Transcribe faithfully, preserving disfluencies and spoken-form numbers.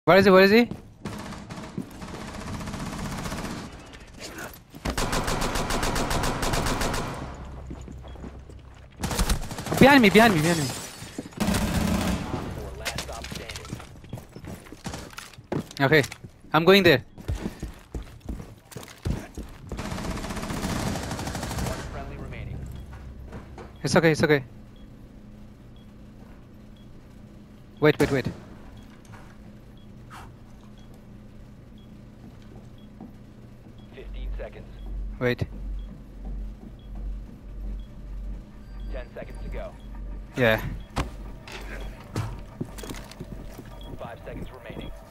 Where is he? Where is he? Behind me, behind me, behind me. Okay, I'm going there. It's okay, it's okay. Wait, wait, wait. Fifteen seconds. Wait. Ten seconds to go. Yeah. Five seconds remaining.